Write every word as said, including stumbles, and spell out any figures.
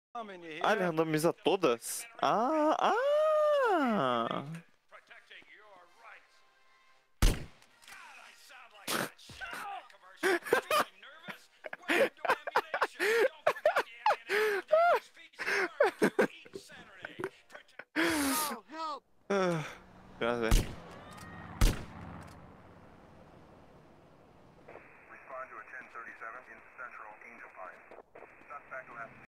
Um, and you Ah, ele hear? randomiza todas? Ah, ah!